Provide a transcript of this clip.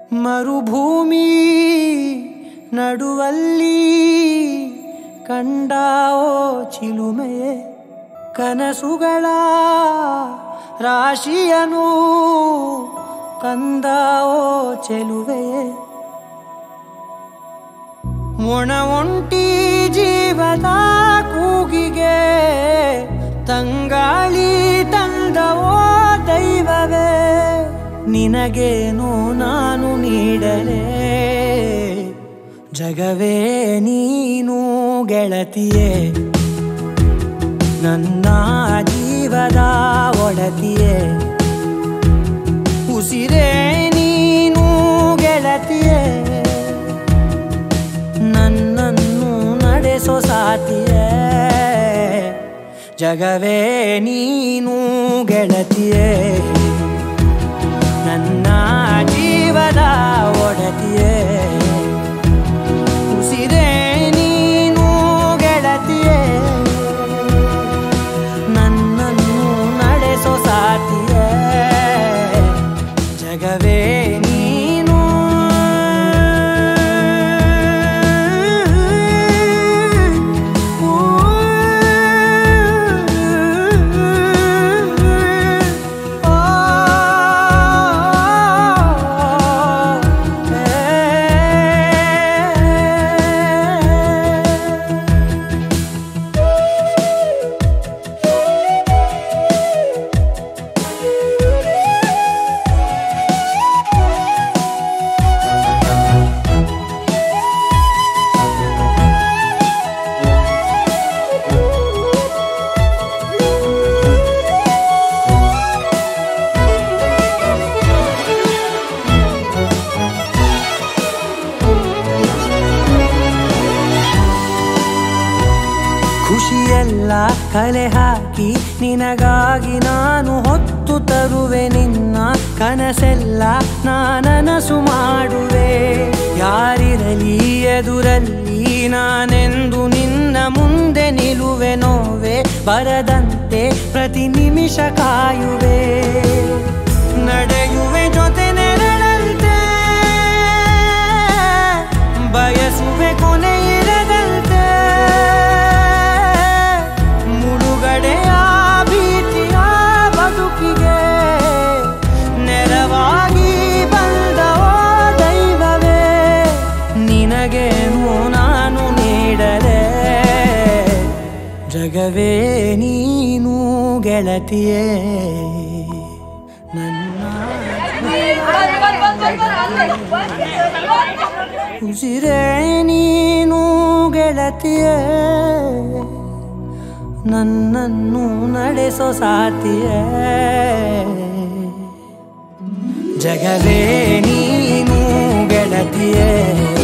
ಮರುಭೂಮಿ ನಡುವಲ್ಲಿ ಕಂಡಾವೋ ಚಿಲುಮೆಯೇ ಕನಸುಗಳ ರಾಶಿಯನು ತಂದಾವೋ ಚೆಲುವೆಯೇ ಒಣ ಒಂಟಿ ಜೀವದ ಕೂಗಿಗೆ ತಂಗಾಳಿ ತಂದವೋ ದೈವವೇ ನಿನಗೇನು ನಾನು ನೀಡಲೇ ಜಗವೇ ನೀನು ಗೆಳತಿಯೇ ನನ್ನ ಜೀವದ ಒಡತಿಯೇ ಉಸಿರೇ ನೀನು ಗೆಳತಿಯೇ ನನ್ನನ್ನು ನಡೆಸೋ ಸಾತಿಯೇ ಜಗವೇ ನೀನು ಗೆಳತಿಯೇ ನನ್ನ ಜೀವದ ಒಡತಿಯೇ ಉಸಿರೇ ನೀನು ಗೆಳತಿಯೇ ನನ್ನನ್ನು ನಡೆಸೋ ಸಾತಿಯೇ ಜಗವೇ ನೀನು ಖುಷಿಯೆಲ್ಲ ಕಲೆ ಹಾಕಿ ನಿನಗಾಗಿ ನಾನು ಹೊತ್ತು ತರುವೆ ನಿನ್ನ ಕನಸೆಲ್ಲ ನಾನನಸು ಮಾಡುವೆ ಯಾರಿರಲಿ ಎದುರಲ್ಲಿ ನಾನೆಂದು ನಿನ್ನ ಮುಂದೆ ನಿಲ್ಲುವೆ ನೋವೆ ಬರದಂತೆ ಪ್ರತಿ ನಿಮಿಷ ಕಾಯುವೆ ನಡೆಯುವೆ ಜೊತೆ ನೆರಳಂತೆ ಬಯಸುವೆ ಕೊನೆ ಇರದಂತೆ ಮುಳುಗಡೆಯ ಭೀತಿಯ ಬದುಕಿಗೆ ನೆರವಾಗಿ ಬಂದವೋ ದೈವವೇ ನಿನಗೇನು ನಾನು ನೀಡಲೇ ಜಗವೇ ನೀನು ಗೆಳತಿಯೇ ನನ್ನ ಉಸಿರೇ ನೀನು ಗೆಳತಿಯೇ ನನ್ನನ್ನು ನಡೆಸೋ ಸಾತಿಯೇ ಜಗವೇ ನೀನು ಗೆಳತಿಯೇ